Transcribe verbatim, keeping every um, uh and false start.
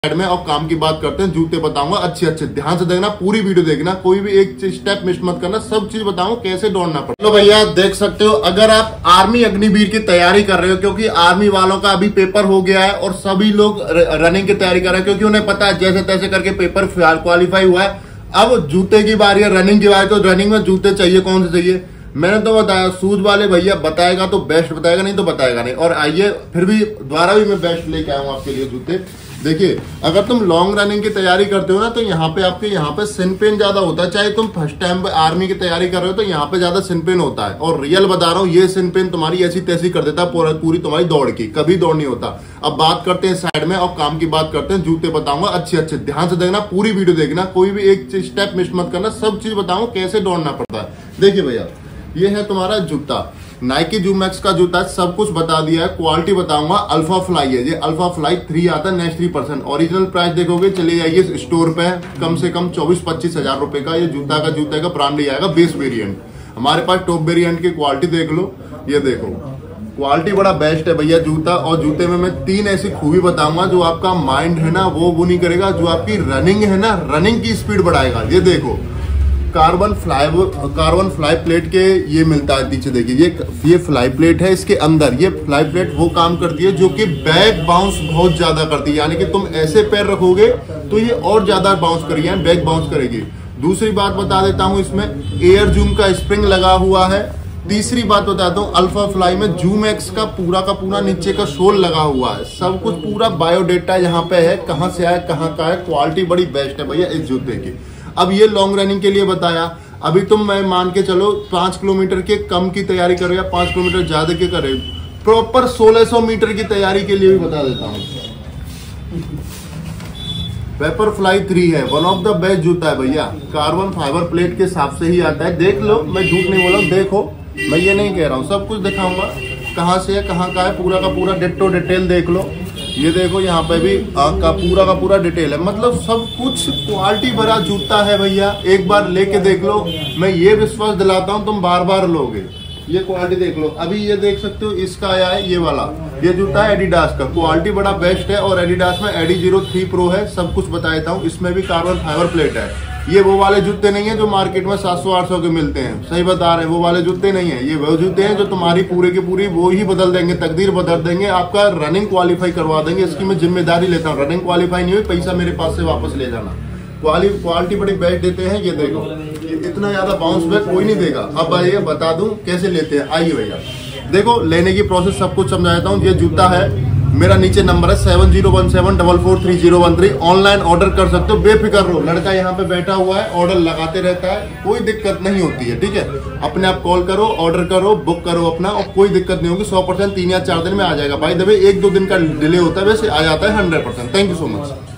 Side में और काम की बात करते हैं। जूते बताऊंगा अच्छे अच्छे, ध्यान से देखना, पूरी वीडियो देखना, कोई भी एक स्टेप मिस मत करना, सब चीज बताऊंगा कैसे दौड़ना पड़ता है। तो भैया देख सकते हो, अगर आप आर्मी अग्निवीर की तैयारी कर रहे हो, क्योंकि आर्मी वालों का अभी पेपर हो गया है और सभी लोग रनिंग की तैयारी कर रहे हैं, क्योंकि उन्हें पता है जैसे तैसे करके पेपर क्वालिफाई हुआ है। अब जूते की बारी है, रनिंग की बारी, तो रनिंग में जूते चाहिए, कौन से चाहिए मैंने तो बताया, शूज वाले भैया बताएगा तो बेस्ट बताएगा, नहीं तो बताएगा नहीं। और आइए फिर भी दोबारा भी मैं बेस्ट लेके आया हूँ आपके लिए जूते। देखिए, अगर तुम लॉन्ग रनिंग की तैयारी करते हो ना, तो यहाँ पे आपके यहाँ पे सिन पेन ज्यादा होता है। चाहे तुम फर्स्ट टाइम आर्मी की तैयारी कर रहे हो तो यहाँ पे ज्यादा सिन पेन होता है, और रियल बता रहा हूँ, ये सिन पेन तुम्हारी ऐसी तैसी कर देता है पूरी तुम्हारी दौड़ की, कभी दौड़ नहीं होता। अब बात करते हैं साइड में और काम की बात करते हैं। जूते बताऊंगा अच्छे अच्छे, ध्यान से देखना, पूरी वीडियो देखना, कोई भी एक स्टेप मिस मत करना, सब चीज बताऊंगा कैसे दौड़ना पड़ता है। देखिए भैया, ये है तुम्हारा जूता, नाइकी जूमैक्स का जूता है, सब कुछ बता दिया है। क्वालिटी बताऊंगा, अल्फा फ्लाई है, ये अल्फा फ्लाई थ्री आता है, next three percent. Original price देखोगे, चले जाइए स्टोर पे, कम से कम चौबीस पच्चीस हजार रुपए का ये जूता का जूते का ब्रांड ही आएगा, बेस वेरिएंट। हमारे पास टॉप वेरिएंट की क्वालिटी देख लो, ये देखो क्वालिटी बड़ा बेस्ट है भैया जूता। और जूते में मैं तीन ऐसी खूबी बताऊंगा जो आपका माइंड है ना वो वो नहीं करेगा, जो आपकी रनिंग है ना, रनिंग की स्पीड बढ़ाएगा। ये देखो, carbon fly carbon fly plate के ये मिलता है नीचे, देखिए ये ये फ्लाई प्लेट है, इसके अंदर ये फ्लाई प्लेट वो काम करती है जो कि बैक बाउंस बहुत ज्यादा करती है, यानी कि तुम ऐसे पैर रखोगे तो ये और ज्यादा बाउंस करेगी, यानी बैक बाउंस करेगी। दूसरी बात बता देता हूँ, इसमें एयर जूम का स्प्रिंग लगा हुआ है। तीसरी बात बताता हूँ, अल्फा फ्लाई में जूमैक्स का पूरा का पूरा नीचे का सोल लगा हुआ है। सब कुछ पूरा बायोडेटा यहाँ पे है, कहाँ से आया कहाँ का है, क्वालिटी बड़ी बेस्ट है भैया इस जूते की। अब ये लॉन्ग रनिंग के लिए बताया, अभी तुम मैं मान के चलो पांच किलोमीटर के कम की तैयारी करो या पांच किलोमीटर ज्यादा के करे, प्रॉपर सोलह सौ मीटर की तैयारी के लिए भी बता देता हूँ। पेपर फ्लाई थ्री है, वन ऑफ द बेस्ट जूता है भैया, कार्बन फाइबर प्लेट के हिसाब से ही आता है। देख लो, मैं झूठ नहीं बोला, देखो मैं ये नहीं कह रहा हूँ, सब कुछ दिखाऊंगा कहाँ से है कहाँ का है, पूरा का पूरा डिटेल डिटेल देख लो। ये देखो यहाँ पे भी आग का पूरा का पूरा डिटेल है, मतलब सब कुछ क्वालिटी भरा जूता है भैया, एक बार लेके देख लो, मैं ये विश्वास दिलाता हूँ तुम बार बार लोगे। ये क्वालिटी देख लो, अभी ये देख सकते हो, इसका आया है ये वाला, ये जूता है एडिडास का, क्वालिटी बड़ा बेस्ट है। और एडिडास में एडी जीरो थ्री प्रो है, सब कुछ बता देता हूँ। इसमें भी कार्बन फाइबर प्लेट है, ये वो वाले जूते नहीं है जो मार्केट में सात सौ आठ सौ के मिलते हैं, सही बता रहे हैं, वो वाले जूते नहीं है। ये वो जूते हैं जो तुम्हारी पूरे की पूरी वो ही बदल देंगे, तकदीर बदल देंगे, आपका रनिंग क्वालिफाई करवा देंगे। इसकी मैं जिम्मेदारी लेता हूँ, रनिंग क्वालिफाई नहीं हुई पैसा मेरे पास से वापस ले जाना। क्वालिटी बड़ी बेस्ट देते हैं। ये देखो, इतना ज्यादा बाउंस बैक कोई नहीं देगा। अब आइए बता दूं कैसे लेते हैं, आइए भैया देखो, लेने की प्रोसेस सब कुछ समझा देता हूँ। ये जूता है, मेरा नीचे नंबर है seven zero one seven double four three zero one three, online order कर सकते हो, बेफिक्र रहो, लड़का यहाँ पे बैठा हुआ है, ऑर्डर लगाते रहता है, कोई दिक्कत नहीं होती है, ठीक है। अपने आप कॉल करो, ऑर्डर करो, बुक करो अपना, और कोई दिक्कत नहीं होगी, सौ परसेंट तीन या चार दिन में आ जाएगा। भाई दबे एक दो दिन का डिले होता है, वैसे आ जाता है hundred percent. Thank you so much.